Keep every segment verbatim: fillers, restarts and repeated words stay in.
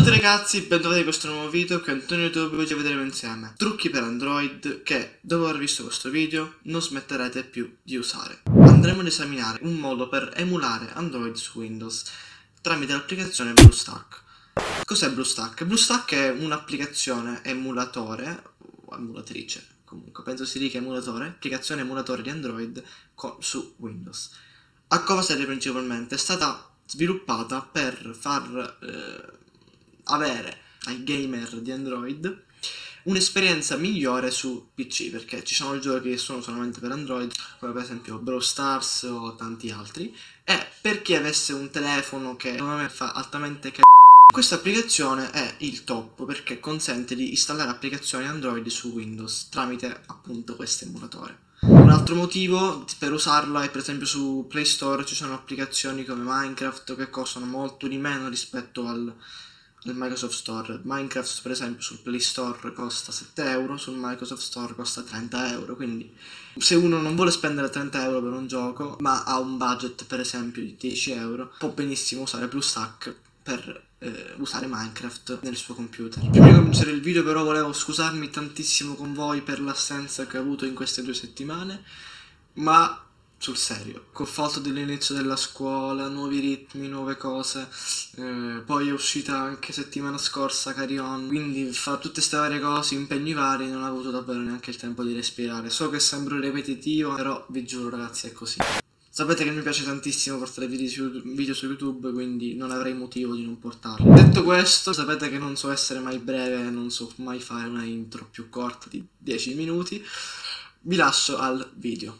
tutti ragazzi, bentrovati in questo nuovo video che Antonio YouTube. Oggi vedremo insieme trucchi per Android che, dopo aver visto questo video, non smetterete più di usare. Andremo ad esaminare un modo per emulare Android su Windows tramite l'applicazione BlueStack. Cos'è BlueStack? BlueStack è un'applicazione emulatore, o emulatrice, comunque penso si dica emulatore, applicazione emulatore di Android su Windows. A cosa serve principalmente? È stata sviluppata per far eh, avere ai gamer di Android un'esperienza migliore su P C, perché ci sono giochi che sono solamente per Android, come per esempio Brawl Stars o tanti altri, e per chi avesse un telefono che secondo me fa altamente c***o, questa applicazione è il top perché consente di installare applicazioni Android su Windows tramite appunto questo emulatore. Un altro motivo per usarla è per esempio su Play Store ci sono applicazioni come Minecraft che costano molto di meno rispetto al, al Microsoft Store. Minecraft per esempio sul Play Store costa sette euro, sul Microsoft Store costa trenta euro, quindi se uno non vuole spendere trenta euro per un gioco ma ha un budget per esempio di dieci euro, può benissimo usare BlueStack per eh, usare Minecraft nel suo computer. Prima di cominciare il video però volevo scusarmi tantissimo con voi per l'assenza che ho avuto in queste due settimane, ma sul serio, col fatto dell'inizio della scuola, nuovi ritmi, nuove cose, eh, poi è uscita anche settimana scorsa Carry On, quindi fa tutte queste varie cose, impegni vari, non ho avuto davvero neanche il tempo di respirare. So che sembro ripetitivo, però vi giuro ragazzi è così. Sapete che mi piace tantissimo portare video su, video su YouTube, quindi non avrei motivo di non portarli. Detto questo, sapete che non so essere mai breve, non so mai fare una intro più corta di dieci minuti. Vi lascio al video.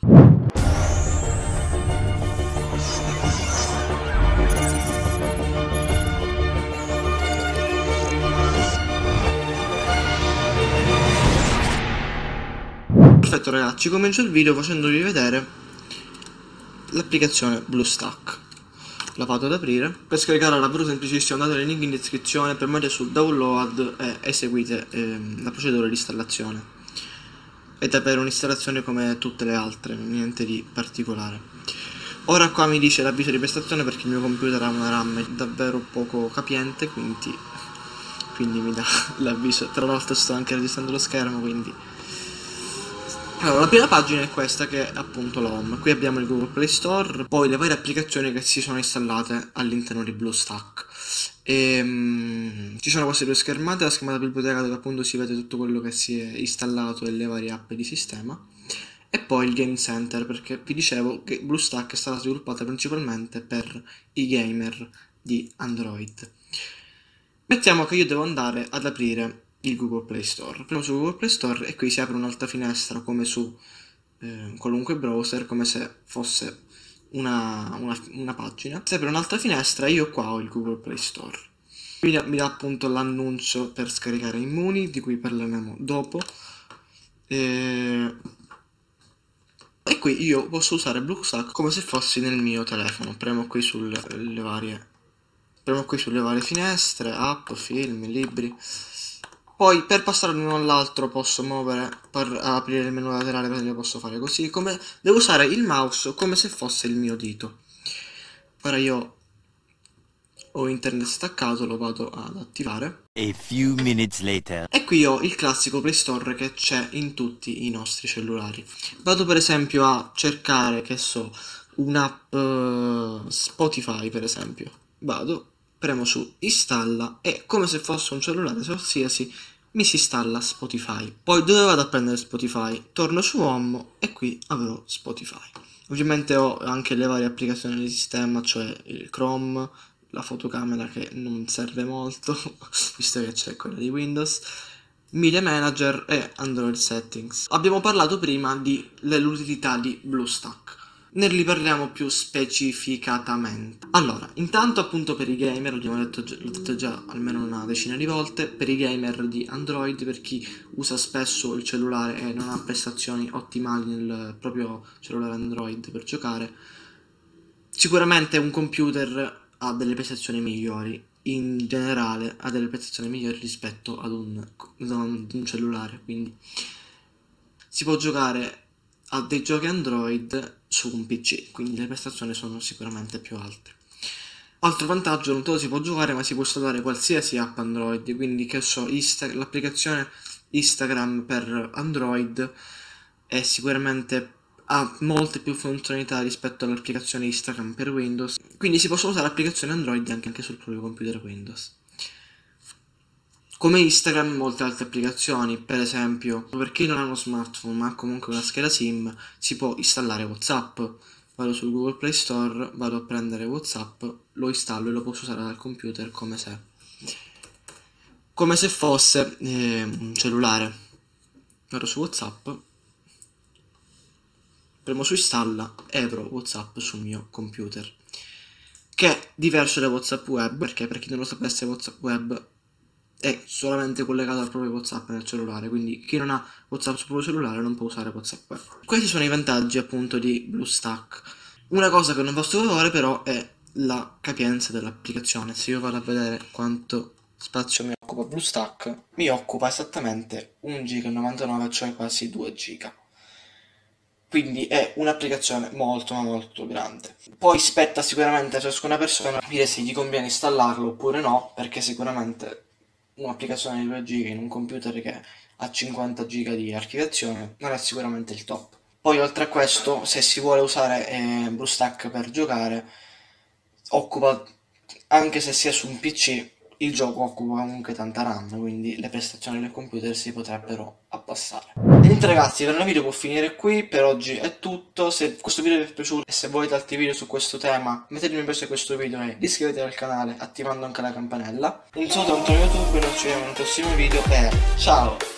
Perfetto ragazzi, comincio il video facendovi vedere l'applicazione BlueStack. La vado ad aprire. Per scaricarla davvero semplicissimo, andate nel link in descrizione, premete sul download e eseguite ehm, la procedura di installazione. È davvero un'installazione come tutte le altre, niente di particolare. Ora qua mi dice l'avviso di prestazione perché il mio computer ha una RAM davvero poco capiente, quindi, quindi mi dà l'avviso. Tra l'altro sto anche registrando lo schermo, quindi... Allora, la prima pagina è questa che è appunto l'home. Qui abbiamo il Google Play Store, poi le varie applicazioni che si sono installate all'interno di BlueStack. E, um, ci sono queste due schermate, la schermata biblioteca dove appunto si vede tutto quello che si è installato e le varie app di sistema, e poi il Game Center, perché vi dicevo che BlueStack è stata sviluppata principalmente per i gamer di Android. Mettiamo che io devo andare ad aprire il Google Play Store. Premo su Google Play Store e qui si apre un'altra finestra come su eh, qualunque browser, come se fosse una, una, una pagina. Si apre un'altra finestra e io qua ho il Google Play Store. Mi dà, mi dà appunto l'annuncio per scaricare Immuni, di cui parleremo dopo. E... e qui io posso usare BlueStack come se fossi nel mio telefono. Premo qui sulle le varie, premo qui sulle varie finestre, app, film, libri. Poi per passare da uno all'altro posso muovere, per aprire il menu laterale per esempio posso fare così, come devo usare il mouse come se fosse il mio dito. Ora io ho internet staccato, lo vado ad attivare. A few minutes later. E qui ho il classico Play Store che c'è in tutti i nostri cellulari. Vado per esempio a cercare, che so, un'app uh, Spotify per esempio. Vado, premo su installa e come se fosse un cellulare qualsiasi mi si installa Spotify. Poi dove vado a prendere Spotify? Torno su Home e qui avrò Spotify. Ovviamente ho anche le varie applicazioni del sistema, cioè il Chrome, la fotocamera che non serve molto visto che c'è quella di Windows, Media Manager e Android Settings. Abbiamo parlato prima dell'utilità di BlueStack. Ne riparliamo più specificatamente. Allora, intanto appunto per i gamer, l'abbiamo detto, l'ho detto già almeno una decina di volte, per i gamer di Android, per chi usa spesso il cellulare e non ha prestazioni ottimali nel proprio cellulare Android per giocare, sicuramente un computer ha delle prestazioni migliori, in generale ha delle prestazioni migliori rispetto ad un, ad un cellulare, quindi si può giocare a dei giochi Android su un P C, quindi le prestazioni sono sicuramente più alte. Altro vantaggio, non solo si può giocare, ma si può installare qualsiasi app Android, quindi che so, Insta- l'applicazione Instagram per Android è sicuramente ha molte più funzionalità rispetto all'applicazione Instagram per Windows, quindi si possono usare applicazioni Android anche, anche sul proprio computer Windows. Come Instagram, molte altre applicazioni, per esempio, per chi non ha uno smartphone ma ha comunque una scheda SIM, si può installare WhatsApp. Vado sul Google Play Store, vado a prendere WhatsApp, lo installo e lo posso usare dal computer come se, come se fosse eh, un cellulare. Vado su WhatsApp, premo su installa e apro WhatsApp sul mio computer, che è diverso da WhatsApp web, perché per chi non lo sapesse WhatsApp web è solamente collegato al proprio WhatsApp nel cellulare, quindi chi non ha WhatsApp sul proprio cellulare non può usare WhatsApp web. Questi sono i vantaggi appunto di BlueStack. Una cosa che non va sottovalutare però è la capienza dell'applicazione. Se io vado a vedere quanto spazio mi occupa BlueStack, mi occupa esattamente uno virgola novantanove giga, cioè quasi due giga. Quindi è un'applicazione molto ma molto grande. Poi spetta sicuramente a ciascuna persona capire se gli conviene installarlo oppure no, perché sicuramente un'applicazione di due giga in un computer che ha cinquanta giga di archiviazione non è sicuramente il top. Poi oltre a questo, se si vuole usare eh, BlueStack per giocare, occupa, anche se sia su un P C, il gioco occupa comunque tanta RAM, quindi le prestazioni del computer si potrebbero abbassare. Niente ragazzi, per il video può finire qui, per oggi è tutto. Se questo video vi è piaciuto e se volete altri video su questo tema, mettete mi piace a questo video e iscrivetevi al canale attivando anche la campanella. Un saluto da Antonio YouTube e noi ci vediamo nei prossimi video e ciao!